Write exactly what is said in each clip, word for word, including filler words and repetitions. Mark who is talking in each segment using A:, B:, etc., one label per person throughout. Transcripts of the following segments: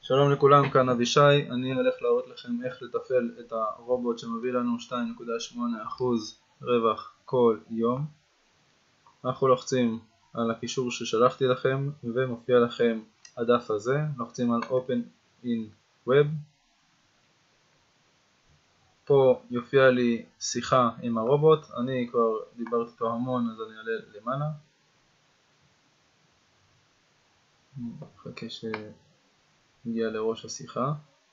A: שלום לכולם, כאן אבישי. אני הולך להראות לכם איך לתפעל את הרובוט שמביא לנו שתיים נקודה שמונה אחוז רווח כל יום. אנחנו לוחצים על הקישור ששלחתי לכם ומופיע לכם הדף הזה, לוחצים על Open in Web. פה יופיע לי שיחה עם הרובוט, אני כבר דיברתי איתו המון אז אני אעלה למעלה. מחכה שנגיע לראש השיחה.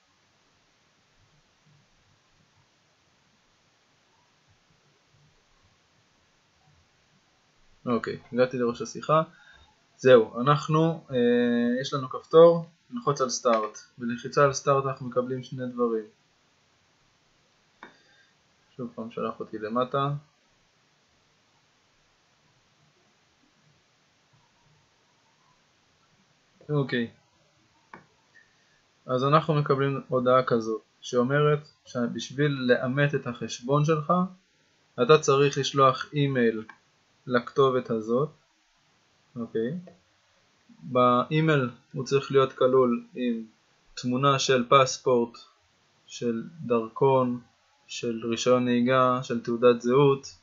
A: אוקיי, הגעתי לראש השיחה. זהו, אנחנו, אה, יש לנו כפתור, נלחץ על סטארט. בלחיצה על סטארט אנחנו מקבלים שני דברים. שוב פעם שלח אותי למטה. אוקיי. אז אנחנו מקבלים הודעה כזאת, שאומרת שבשביל לאמת את החשבון שלך, אתה צריך לשלוח אימייל לכתובת הזאת. אוקיי. באימייל הוא צריך להיות כלול עם תמונה של פספורט, של דרכון, של רישיון נהיגה, של תעודת זהות,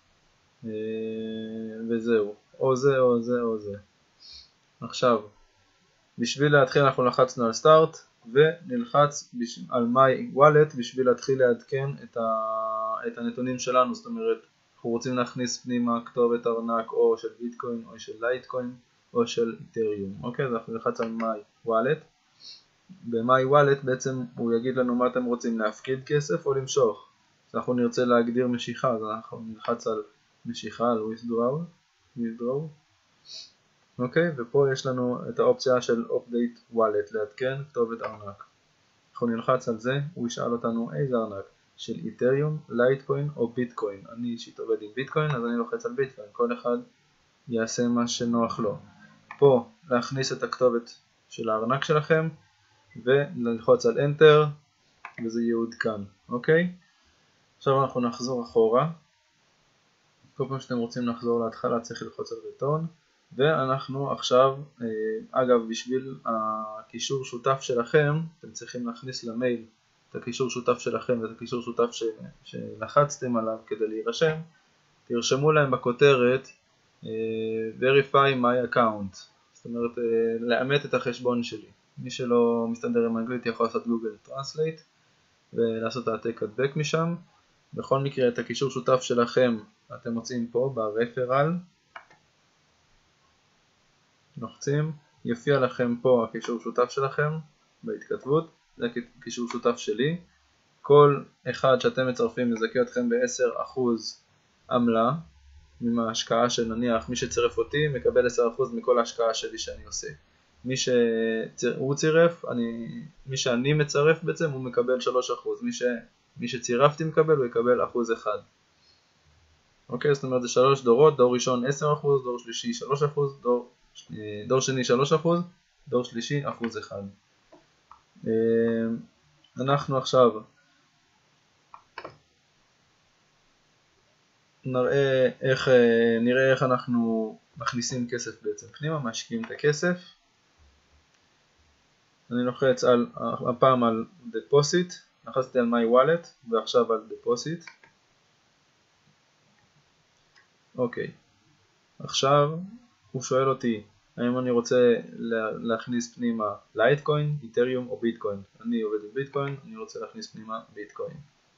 A: וזהו. או זה או זה או זה. עכשיו, בשביל להתחיל אנחנו לחצנו על סטארט ונלחץ על My Wallet בשביל להתחיל לעדכן את, ה... את הנתונים שלנו. זאת אומרת, אנחנו רוצים להכניס פנימה כתובת ארנק או של ביטקוין או של לייטקוין או של איתריום. אוקיי, אז אנחנו נלחץ על My Wallet. ב-My Wallet בעצם הוא יגיד לנו מה אתם רוצים, להפקיד כסף או למשוך. אז אנחנו נרצה להגדיר משיכה, אז אנחנו נלחץ על משיכה, על withdraw. withdraw. אוקיי, ופה יש לנו את האופציה של Update Wallet, לעדכן כתובת ארנק. אנחנו נלחץ על זה, הוא ישאל אותנו איזה ארנק, של איתריום, לייטקוין או ביטקוין. אני אישית עובד עם ביטקוין, אז אני לוחץ על ביטקוין, כל אחד יעשה מה שנוח לו. פה להכניס את הכתובת של הארנק שלכם, וללחוץ על Enter, וזה יעודכן. אוקיי? עכשיו אנחנו נחזור אחורה. כל פעם שאתם רוצים לחזור להתחלה צריך ללחוץ על Return. ואנחנו עכשיו, אגב, בשביל הקישור שותף שלכם, אתם צריכים להכניס למייל את הקישור שותף שלכם ואת הקישור שותף ש... שלחצתם עליו כדי להירשם. תרשמו להם בכותרת Verify my account, זאת אומרת לאמת את החשבון שלי. מי שלא מסתדר עם אנגלית יכול לעשות גוגל טרנסלייט ולעשות העתק הדבק משם. בכל מקרה את הקישור שותף שלכם אתם מוצאים פה ברפרל, לוחצים, יופיע לכם פה הקישור שותף שלכם בהתכתבות, זה הקישור שותף שלי. כל אחד שאתם מצרפים מזכה אתכם ב-עשרה אחוז עמלה מההשקעה של, נניח מי שצירף אותי מקבל עשרה אחוז מכל ההשקעה שלי שאני עושה. מי שהוא צירף, אני, מי שאני מצרף בעצם הוא מקבל שלושה אחוז, מי, ש, מי שצירפתי מקבל הוא יקבל אחוז אחד. אוקיי, זאת אומרת זה שלוש דורות, דור ראשון עשרה אחוז, דור שלישי שלושה אחוז, דור דור שני שלושה אחוז, דור שלישי אחוז אחד. אנחנו עכשיו נראה איך, נראה איך אנחנו מכניסים כסף בעצם פנימה, משקיעים את הכסף. אני לוחץ על, הפעם על Deposit, לחצתי על My Wallet ועכשיו על Deposit. אוקיי, עכשיו הוא שואל אותי האם אני רוצה להכניס פנימה לייטקוין, איתריום או ביטקוין. אני עובד עם ביטקוין, אני רוצה להכניס פנימה ביטקוין.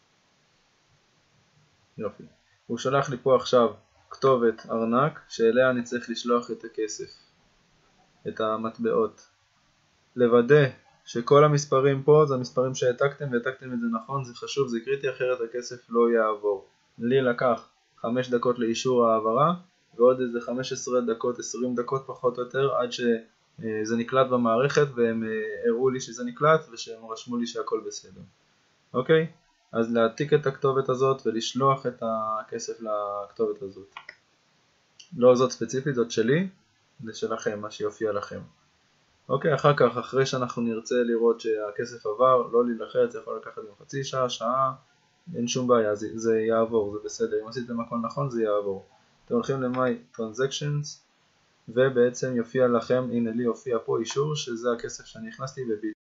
A: יופי. הוא שלח לי פה עכשיו כתובת ארנק שאליה אני צריך לשלוח את הכסף, את המטבעות. לוודא שכל המספרים פה זה המספרים שהעתקתם והעתקתם את זה נכון, זה חשוב, זה קריטי, אחרת הכסף לא יעבור. לי לקח חמש דקות לאישור העברה, ועוד איזה חמש עשרה דקות, עשרים דקות פחות או יותר, עד שזה נקלט במערכת, והם הראו לי שזה נקלט, ושהם רשמו לי שהכל בסדר. אוקיי? אז להעתיק את הכתובת הזאת, ולשלוח את הכסף לכתובת הזאת. לא זאת ספציפית, זאת שלי, זה שלכם, מה שיופיע לכם. אוקיי, אחר כך, אחרי שאנחנו נרצה לראות שהכסף עבר, לא להילחץ, זה יכול לקחת גם חצי שעה, שעה, אין שום בעיה, זה, זה יעבור, זה בסדר. אם עשיתם הכל נכון, זה יעבור. אתם הולכים ל-My Transactions, ובעצם יופיע לכם, הנה לי יופיע פה אישור שזה הכסף שאני הכנסתי בביט.